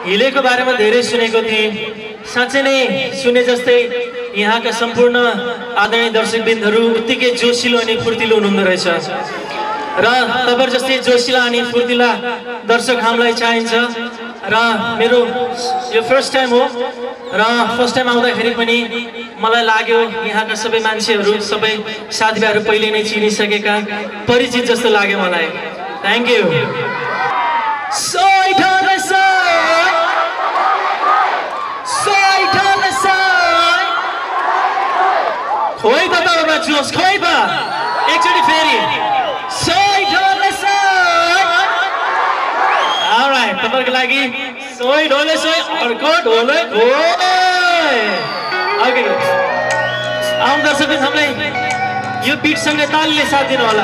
हिलेको बारेमा धेरै सुनेको थिएँ। साँच्चै नै सुने जस्तै यहाँका सम्पूर्ण आदरणीय दर्शकबिन्दहरू उत्तिकै जोसिलो अनि फुर्तिलो हुनुहुँदो रहेछ र तपाईहरु जस्तै जोसिला अनि फुर्तिला दर्शक हामीलाई चाहिन्छ र मेरो यो फर्स्ट टाइम हो र फर्स्ट टाइम आउँदाखेरि पनि मलाई लाग्यो यहाँका सबै मान्छेहरू सबै साथीभाइहरू पहिले नै चिनिसकेका परिचित जस्तो लाग्यो मलाई। Thank you. खोइ त तपाईहरुमा जोस खोइ त एकचोटी फेरि अलराइट तपाईहरुको लागि सोइ ढोले सोइ अर्को ढोले खोइ। ओके आउँ दर्शकबिन हामीलाई यो बिटसँगै तालीले साथ दिनु होला।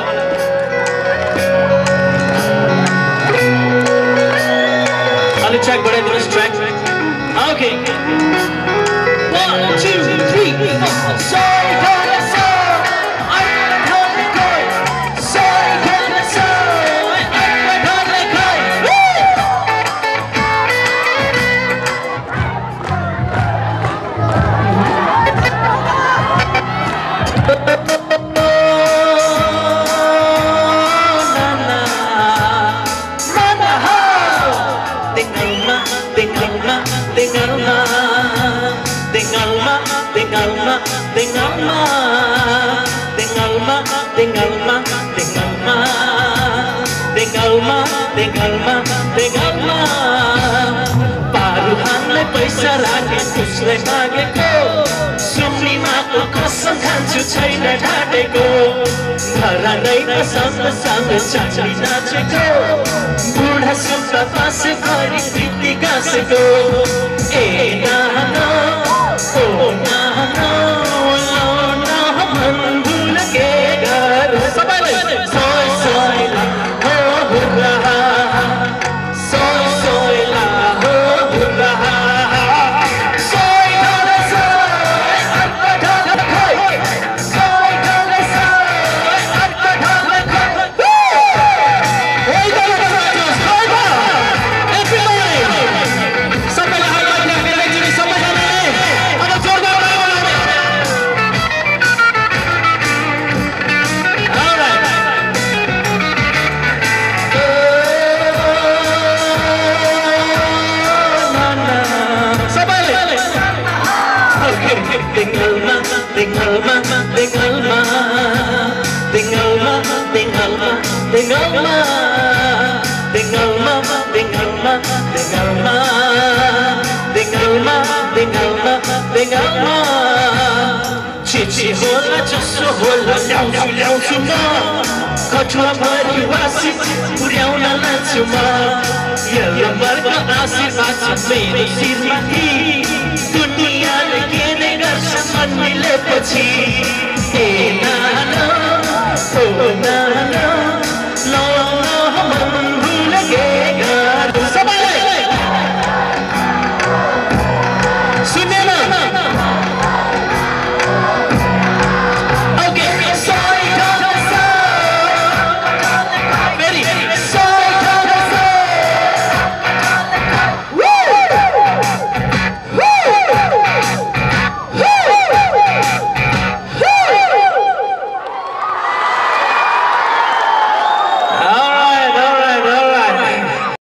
अलि ट्र्याक बढाइदिनुहोस् ट्र्याक। ओके 1 2 3 4 पारुहानलाई पैसा राखे उसलाई मागेको सुम्निमाको कसम खान्छु छैन ढाटेको घरनै नसम्म चाँडी नाचेको बुढा सुन्दा पासे भरि प्रीति गाँसेको ए नानो ओ नानो लो नभन भुल के घर सबैलाई सोइ सोइला हो हुर्रा सोइ सोइला हो हुर्रा सोइ ढले सोइ अर्को ढले खोइ सोइ ढले सोइ अर्को ढले खोइ ओइ ढले सोइ खोइ एभ्रीबडी सबैले हात उठाएर एकचोटी सबैजनाले अब जोरदार चिची होला जसो होला ल्याउँछु म कठुवा भरि वासी पुर्याउन लान्छु म यो वर्ग आशीर्वाद छ मेरो शिरमाथि दुनियाँले के नै गर्छ मन मिलेपछि ए नानो ओ नानो